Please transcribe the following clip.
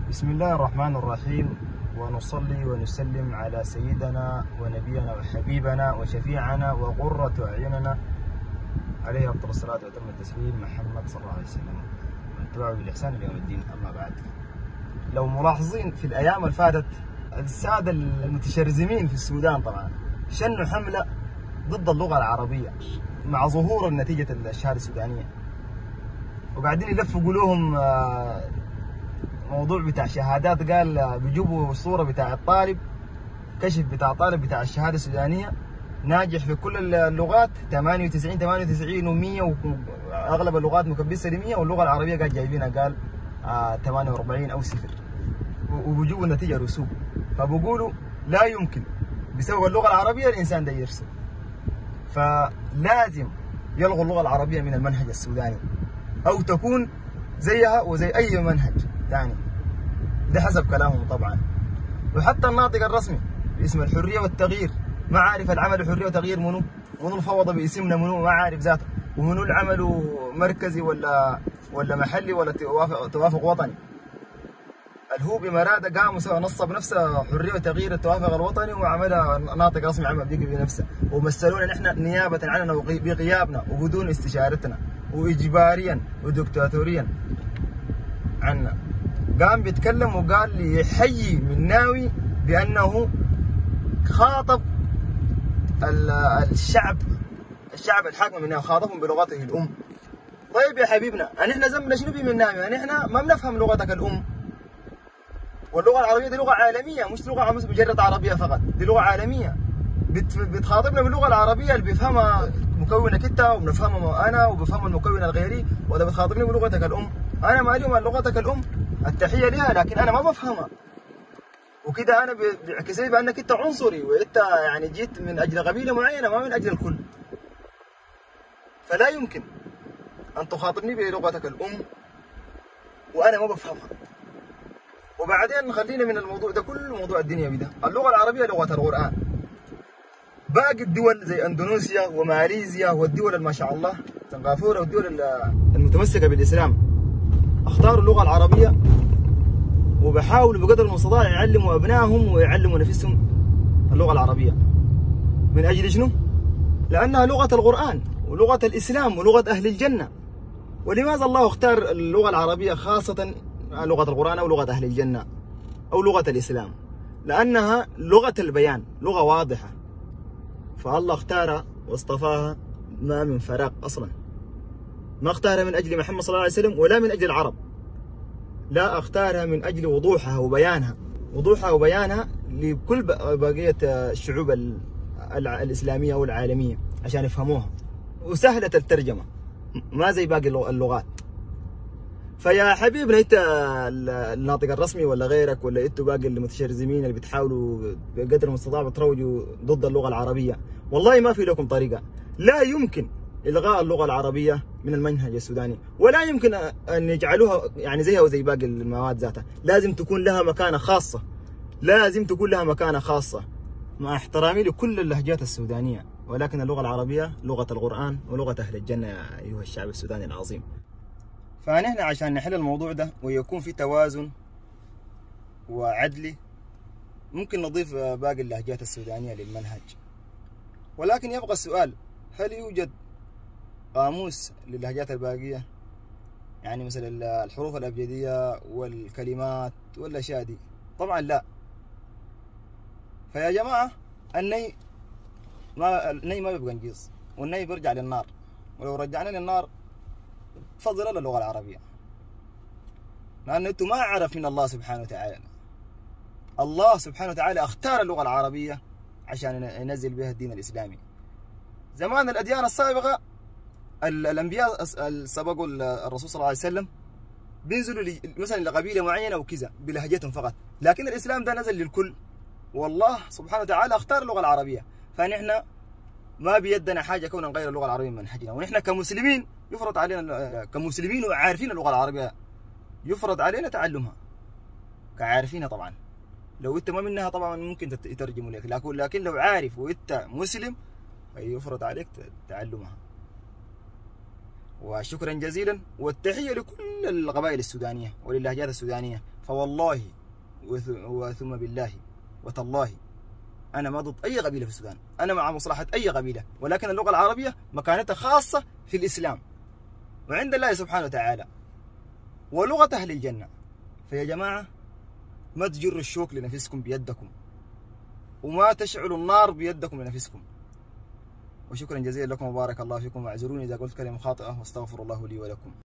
بسم الله الرحمن الرحيم، ونصلي ونسلم على سيدنا ونبينا وحبيبنا وشفيعنا وقرة أعيننا عليه أفضل الصلاة وأتم التسليم محمد صلى الله عليه وسلم واتباعه بالإحسان إلى يوم الدين. أما بعد، لو ملاحظين في الأيام اللي فاتت السادة المتشرذمين في السودان طبعا شنوا حملة ضد اللغة العربية مع ظهور النتيجة الشهادة السودانية، وقاعدين يلفقوا لهم موضوع بتاع شهادات. قال بيجيبوا الصورة بتاع الطالب، كشف بتاع طالب بتاع الشهادة السودانية ناجح في كل اللغات 98 و100 وأغلب اللغات مكبسة ل 100، واللغة العربية قاعد جايبينها قال 48 أو 0، وبيجيبوا النتيجة رسوب. فبقولوا لا يمكن بسبب اللغة العربية الإنسان ده يرسم، فلازم يلغوا اللغة العربية من المنهج السوداني أو تكون زيها وزي أي منهج ثاني. ده حسب كلامهم طبعا. وحتى الناطق الرسمي باسم الحرية والتغيير ما عارف العمل حرية وتغيير منو الفوضى باسمنا منو، ما عارف ذاته، ومنو العمل مركزي ولا محلي ولا توافق وطني. الهو بمرادة قام وسوى نصب نفسه حرية وتغيير التوافق الوطني وعملها ناطق رسمي عمل بيجي بنفسه، ومثلونا نحن نيابة عننا بغيابنا وبدون استشارتنا وإجباريا ودكتاتوريا عنا. قام بيتكلم وقال لي يحيي مناوي بأنه خاطب الشعب الحاكم مناوي، خاطبهم بلغته الأم. طيب يا حبيبنا، نحن ذنبنا شنو بمناوي؟ نحن ما بنفهم لغتك الأم، واللغة العربية دي لغة عالمية، مش لغة مجرد عربية فقط، دي لغة عالمية. بتخاطبنا باللغة العربية اللي بيفهمها مكونك انت وبنفهمها انا وبفهم المكون الغيري، ولا بتخاطبني بلغتك الام؟ انا مالي ومال لغتك الام، التحية لها، لكن انا ما بفهمها. وكده انا بيعكس لي بانك انت عنصري، وانت يعني جيت من اجل قبيلة معينة ما من اجل الكل. فلا يمكن ان تخاطبني بلغتك الام وانا ما بفهمها. وبعدين خلينا من الموضوع ده كله، موضوع الدنيا بده. اللغة العربية لغة القرآن. باقي الدول زي اندونيسيا وماليزيا والدول اللي ما شاء الله سنغافورة والدول المتمسكة بالإسلام اختاروا اللغة العربية، وبحاولوا بقدر المستطاع يعلموا أبنائهم ويعلموا نفسهم اللغة العربية. من أجل شنو؟ لأنها لغة القرآن ولغة الإسلام ولغة أهل الجنة. ولماذا الله اختار اللغة العربية خاصة لغة القرآن أو لغة أهل الجنة أو لغة الإسلام؟ لأنها لغة البيان، لغة واضحة، فالله اختارها واصطفاها ما من فراغ أصلا. ما اختارها من أجل محمد صلى الله عليه وسلم ولا من أجل العرب، لا، اختارها من أجل وضوحها وبيانها لكل بقية الشعوب الإسلامية والعالمية عشان يفهموها، وسهلة الترجمة ما زي باقي اللغات. فيا حبيبنا، انت الناطق الرسمي ولا غيرك ولا انتوا باقي المتشرذمين اللي بتحاولوا بقدر المستطاع بتروجوا ضد اللغة العربية، والله ما في لكم طريقة. لا يمكن إلغاء اللغة العربية من المنهج السوداني، ولا يمكن أن يجعلوها يعني زيها وزي باقي المواد ذاتها. لازم تكون لها مكانة خاصة، مع احترامي لكل اللهجات السودانية، ولكن اللغة العربية لغة القرآن ولغة أهل الجنة يا أيها الشعب السوداني العظيم. فنحن عشان نحل الموضوع ده ويكون في توازن وعدل، ممكن نضيف باقي اللهجات السودانية للمنهج. ولكن يبقى السؤال، هل يوجد قاموس للهجات الباقية؟ يعني مثلا الحروف الأبجدية والكلمات والأشياء دي؟ طبعا لا. فيا جماعة، الني ما بيبقى نجيص، والني بيرجع للنار، ولو رجعنا للنار فضلا للغة العربية، لأن أنتم ما عرف من الله سبحانه وتعالى. الله سبحانه وتعالى اختار اللغة العربية عشان ينزل بها الدين الإسلامي. زمان الأديان السابقة الأنبياء سبقوا الرسول صلى الله عليه وسلم بينزلوا مثلا لقبيلة معينة وكذا بلهجتهم فقط، لكن الإسلام ده نزل للكل، والله سبحانه وتعالى اختار اللغة العربية. فنحن ما بيدنا حاجة كون نغير اللغة العربية من منهجنا، ونحن كمسلمين يفرض علينا، كمسلمين وعارفين اللغة العربية يفرض علينا تعلمها كعارفينها. طبعا لو انت ما منها طبعا ممكن يترجموا لك، لكن لو عارف وانت مسلم يفرض عليك تعلمها. وشكرا جزيلا، والتحية لكل القبائل السودانية وللهجات السودانية. فوالله وثم بالله وتالله أنا ما ضد أي قبيلة في السودان، أنا مع مصلحة أي قبيلة، ولكن اللغة العربية مكانتها خاصة في الإسلام وعند الله سبحانه وتعالى ولغة أهل الجنة. فيا جماعة ما تجروا الشوك لنفسكم بيدكم وما تشعلوا النار بيدكم لنفسكم. وشكرا جزيلا لكم وبارك الله فيكم، واعذروني إذا قلت كلمة خاطئة واستغفر الله لي ولكم.